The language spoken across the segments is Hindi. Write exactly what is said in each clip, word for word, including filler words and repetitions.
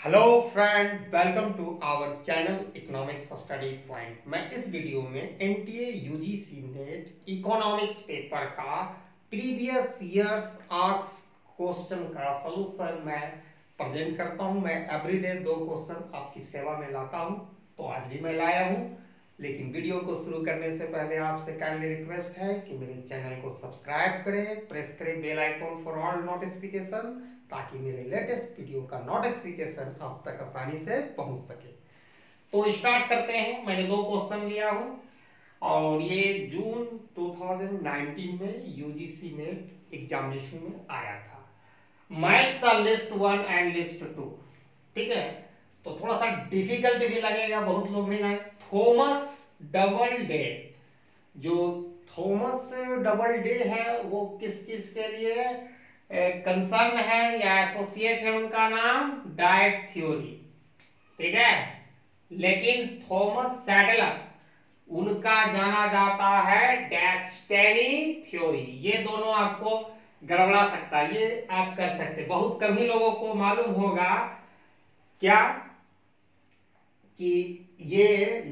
Hello friend, welcome to our channel economics study point. मैं इस वीडियो में NTA UGC NET economics paper का प्रीवियस ईयर्स आर्ट्स क्वेश्चन का सलूशन मैं प्रेजेंट करता हूं। मैं एवरीडे दो क्वेश्चन आपकी सेवा में लाता हूं, तो आज भी मैं लाया हूं। लेकिन वीडियो को शुरू करने से पहले आपसे काइंडली रिक्वेस्ट है कि मेरे चैनल को सब्सक्राइब करें, प्रेस करें bell icon for all notification, ताकि मेरे लेटेस्ट वीडियो का नोटिफिकेशन आप तक आसानी से पहुंच सके। तो स्टार्ट करते हैं। मैंने दो क्वेश्चन लिया हूं और ये जून दो हज़ार उन्नीस में यूजीसी नेट एग्जामिनेशन में आया था। Match the list one and list two, ठीक है। तो थोड़ा सा डिफिकल्ट भी लगेगा, बहुत लोग नहीं जाने। थॉमस डबल डे, जो थॉमस डबल डे है वो किस चीज के लिए कंसर्न है या एसोसिएट है? उनका नाम डाइट थ्योरी, ठीक है। लेकिन थॉमस सैडलर उनका जाना जाता है डेस्टिनी थ्योरी। ये दोनों आपको गड़बड़ा सकता है, ये आप कर सकते। बहुत कम ही लोगों को मालूम होगा क्या कि ये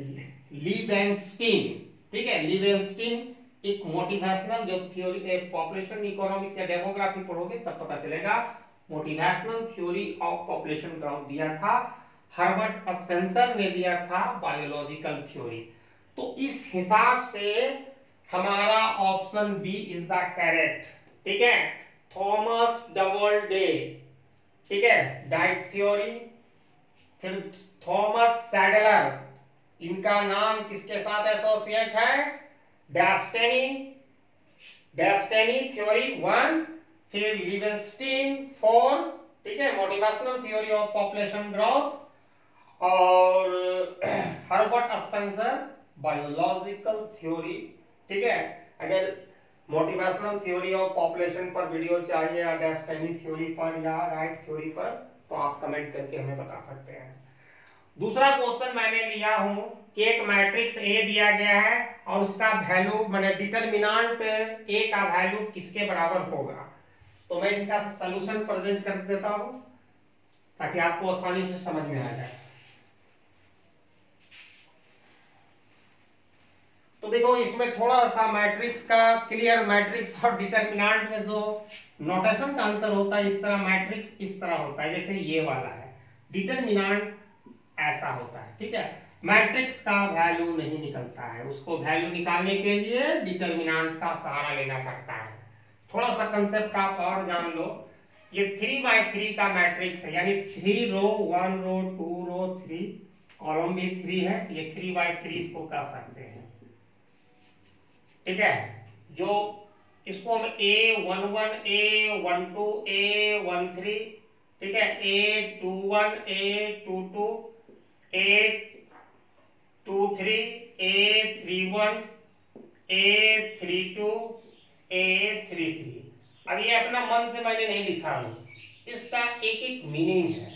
लीबेनस्टीन, ठीक है, लीबेनस्टीन एक मोटिवेशनल जो थ्योरी, पॉपुलेशन इकोनॉमिक्स या डेमोग्राफी पढ़ोगे तब पता चलेगा। Motivational theory of population growth दिया था, हर्बर्ट स्पेंसर ने दिया था बायोलॉजिकल थ्योरी। तो इस हिसाब से हमारा option B is the correct, ठीक है। थॉमस डबल डे, ठीक है, डाइट थ्योरी। फिर थॉमस सैडलर, इनका नाम किसके साथ एसोसिएट है? Destiny, destiny theory one. फिर लिवेंस्टीन फोर, ठीक है, motivational theory of population growth. और हर्बर्ट स्पेंसर बायोलॉजिकल थ्योरी, ठीक है। अगर मोटिवेशनल थ्योरी ऑफ पॉपुलेशन पर वीडियो चाहिए या डेस्टिनी थ्योरी पर या राइट थ्योरी पर, तो आप कमेंट करके हमें बता सकते हैं। दूसरा क्वेश्चन मैंने लिया हूं कि एक मैट्रिक्स ए दिया गया है और उसका वैल्यू माने डिटरमिनेंट ए का वैल्यू किसके बराबर होगा। तो मैं इसका सलूशन प्रेजेंट कर देता हूं ताकि आपको आसानी से समझ में आ जाए। तो देखो, इसमें थोड़ा सा मैट्रिक्स का क्लियर, मैट्रिक्स और डिटरमिनेंट में जो नोटेशन का अंतर होता है, इस तरह मैट्रिक्स इस तरह होता है जैसे ये वाला है, डिटरमिनेंट ऐसा होता है, ठीक है। मैट्रिक्स का वैल्यू नहीं निकलता है, उसको वैल्यू निकालने के लिए डिटरमिनेंट का सहारा लेना पड़ता है। थोड़ा सा कंसेप्ट आप और जान लो। ये थ्री बाय थ्री का मैट्रिक्स है, यानी three row, one row, two row, three column भी थ्री है, ये थ्री बाय थ्री इसको कह सकते हैं, ठीक है। जो इसको हम A one one, A one two, A one three, ठीक है, A two one, A two two, A two three, A three one, A three two, A three three. अब ये अपना मन से मैंने नहीं लिखा हूं, इसका एक एक मीनिंग है।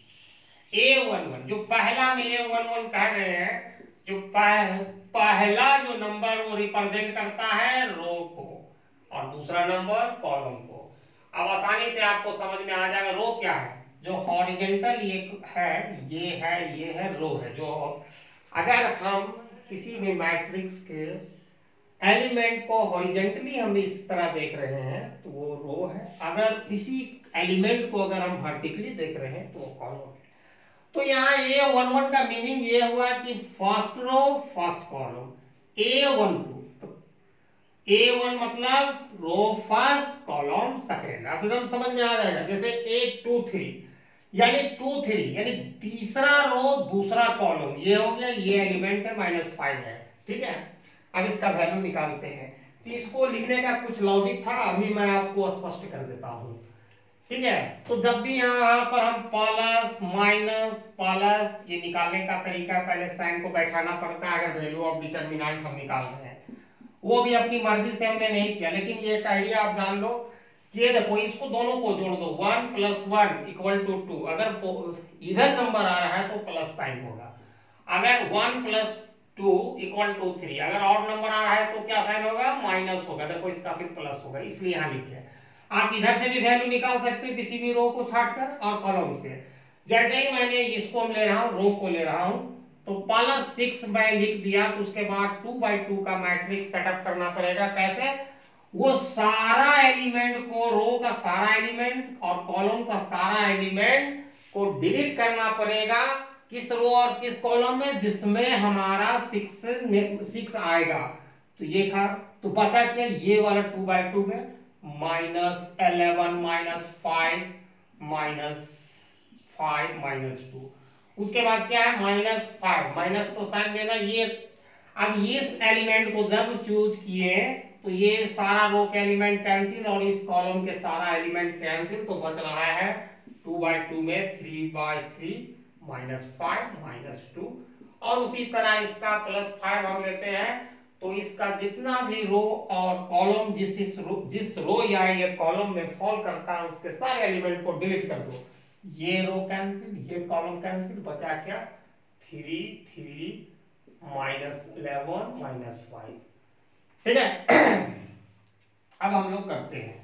ए वन वन जो पहला में ए वन वन कह रहे हैं, जो पह, पहला जो नंबर वो रिप्रेजेंट करता है रो को और दूसरा नंबर कॉलम को। अब आसानी से आपको समझ में आ जाएगा रो क्या है। जो हॉरिजॉन्टल ये है, ये है, ये है रो है। जो अगर हम किसी भी मैट्रिक्स के एलिमेंट को हॉरिजॉन्टली हम इस तरह देख रहे हैं तो वो रो है। अगर किसी एलिमेंट को अगर हम वर्टिकली देख रहे हैं तो वो कॉलम है। तो यहाँ ए वन वन का मीनिंग ये हुआ कि first row first column, A one two, तो ए वन मतलब रो फर्स्ट कॉलम सेकेंड। अब एकदम समझ में आ जाएगा। जैसे ए टू थ्री यानी टू थ्री यानी तीसरा रो दूसरा कॉलम, ये हो गया, ये एलिमेंट है, माइनस फाइव है, ठीक है। अब इसका वैल्यू निकालते हैं। तो इसको लिखने का कुछ लॉजिक था, अभी मैं आपको स्पष्ट कर देता हूं, ठीक है। तो जब भी यहाँ पर हम प्लस माइनस प्लस ये निकालने का तरीका, पहले साइन को बैठाना पड़ता है अगर वैल्यू ऑफ डिटरमिनेंट हम निकाल रहे हैं। वो भी अपनी मर्जी से हमने नहीं किया, लेकिन ये एक आइडिया आप जान लो। ये देखो, इसको दोनों को जोड़ दो, one plus one equal to two. अगर इधर नंबर आ रहा है तो प्लस साइन होगा। अगर one plus two equal to three, अगर और नंबर आ रहा है तो क्या साइन होगा? माइनस होगा। देखो, इसका फिर प्लस होगा, इसलिए यहाँ लिखे। आप इधर से भी वैल्यू निकाल सकते हैं किसी भी रो को छाटकर और कॉलम से। जैसे ही मैंने इसको हम ले रहा हूं, रो को ले रहा हूं, तो प्लस सिक्स मैं लिख दिया, तो उसके बाद टू बाई टू का मैट्रिक्स सेटअप करना पड़ेगा। कैसे? वो सारा एलिमेंट को, रो का सारा एलिमेंट और कॉलम का सारा एलिमेंट को डिलीट करना पड़ेगा। किस रो और किस कॉलम में? जिसमें हमारा सिक्स सिक्स आएगा। तो ये था, तो बचा क्या? ये वाला टू बाई टू में minus eleven minus five minus five minus two. उसके बाद क्या है? माइनस फाइव, माइनस को साइन देना। ये अब इस एलिमेंट को जब चूज किए तो ये सारा रो के एलिमेंट कैंसिल और इस कॉलम के सारा एलिमेंट कैंसिल, तो बच रहा है टू बाई टू में three by three minus five minus two. और उसी तरह इसका प्लस फाइव हम लेते हैं, तो इसका जितना भी रो और कॉलम जिस इस रो, जिस रो या ये कॉलम में फॉल करता है उसके सारे एलिमेंट को डिलीट कर दो। ये रो कैंसिल, ये कॉलम कैंसिल, बचा क्या? Three three minus eleven minus five. ठीक है। अब हम लोग करते हैं,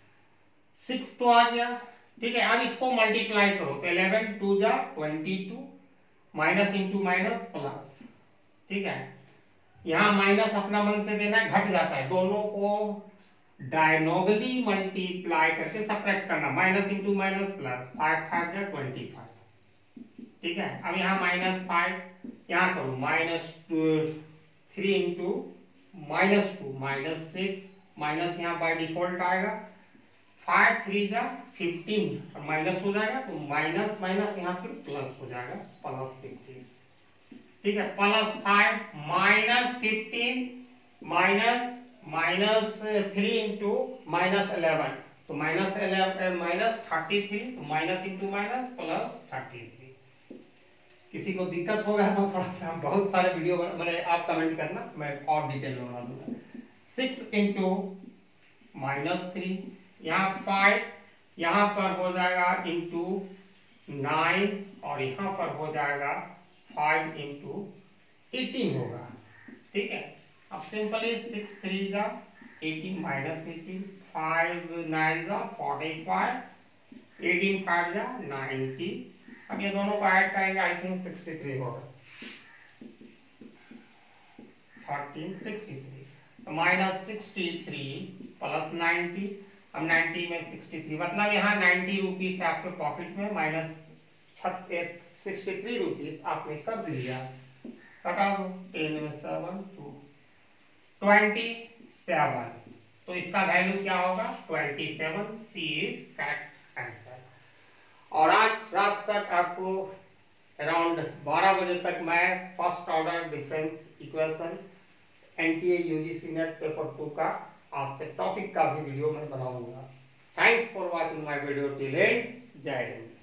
सिक्स तो आ गया। ठीक है, अब इसको मल्टीप्लाई करो, तो इलेवन टू जा twenty two, minus into minus plus. ठीक है, यहाँ माइनस अपना मन से देना, घट जाता है, दोनों को डायगोनली मल्टीप्लाई करके सब्ट्रैक्ट करना, minus into minus plus, five five जा ट्वेंटी फाइव। ठीक है, अब यहाँ माइनस फाइव, यहाँ करो minus three into minus two minus six, minus यहाँ बाय डिफॉल्ट आएगा, फाइव थ्री जा फिफ्टीन और माइनस हो जाएगा, तो माइनस माइनस यहाँ फिर प्लस हो जाएगा, प्लस फिफ्टीन। ठीक है, plus five minus fifteen minus minus three into minus eleven, तो minus eleven minus thirty three, तो minus into minus plus thirty three. किसी को दिक्कत होगा तो थोड़ा सा, बहुत सारे वीडियो मैंने, आप कमेंट करना, मैं और डिटेल में बना दूंगा। सिक्स इंटू माइनस थ्री, यहाँ फाइव, यहाँ पर हो जाएगा इंटू नाइन और यहाँ पर हो जाएगा फाइव इंटू एटीन होगा। ठीक है, अब सिंपली सिक्स थ्री जा eighteen minus eighteen, five nine जा फोर्टी फाइव, एटीन फाइव जा नाइन्टी। अब ये दोनों को ऐड करेंगे, आई थिंक सिक्सटी थ्री होगा, थर्टीन सिक्सटी थ्री, तो minus sixty three plus ninety. अब नाइन्टी में सिक्सटी थ्री, मतलब यहाँ नाइन्टी रुपीज आपके पॉकेट में, माइनस सिक्सटी थ्री रुपीज आपने कर दिया, कटा दो, टेन में सेवन टू ट्वेंटी सेवन, तो इसका वैल्यू क्या होगा? Twenty seven. C is correct answer. और आज रात तक आपको अराउंड बारह बजे तक मैं first order difference equation NTA UGC NET paper two का आज से टॉपिक का भी वीडियो मैं बनाऊंगा। Thanks for watching my video till end. जय हिंद।